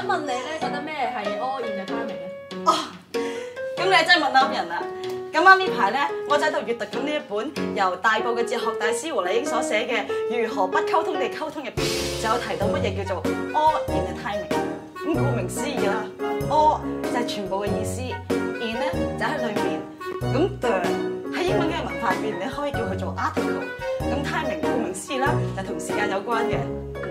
問你咧，覺得咩係 all in the timing 咧？ 哦，咁你真係問啱人啦！咁啱呢排咧，我就喺度閱讀緊呢一本由大埔嘅哲學大師胡禮英所寫嘅《如何不溝通地溝通》入邊，就有提到乜嘢叫做 all in the timing。咁顧名思義啦，all 就係全部嘅意思 ，in 咧就喺裏面。咁 the 喺英文嘅文法入邊，你可以叫佢做 article。咁 timing 顧名思義啦，就同時間有關嘅。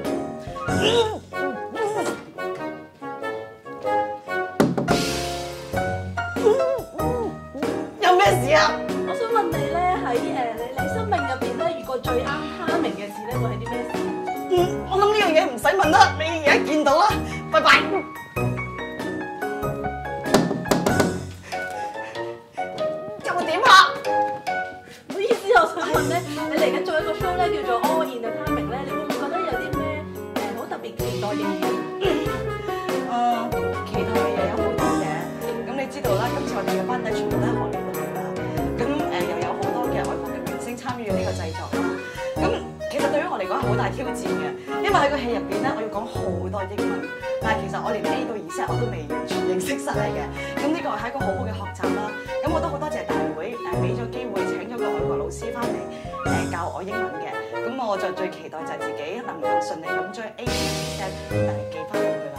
有咩事啊？ 我想問你咧，喺你生命入邊咧，遇過最啱 timing 嘅事咧，會係啲咩事？ 我諗呢樣嘢唔使問啦，你而家見到啦，拜拜。又點啊？ 唔好意思，我想問咧，你嚟緊做一個 show 咧，叫做 all in the timing 咧，你會唔會覺得有啲咩好特別期待嘅嘢？ 期待嘅嘢有好多嘅。咁你知道啦，今次我哋嘅班底全部都係荷里活嚟㗎。咁又有好多嘅外國嘅明星參與呢個製作啦。咁其實對於我嚟講係好大挑戰嘅，因為喺個戲入邊咧，我要講好多英文，但係其實我連 A 到Z我都未完全認識晒嘅。咁呢個係一個好好嘅學習啦。咁我都好多謝大會俾咗機會請咗個外國老師翻嚟教我英文嘅。咁我就最期待就係自己能夠順利咁將 A 到Z 記翻嚟佢啦。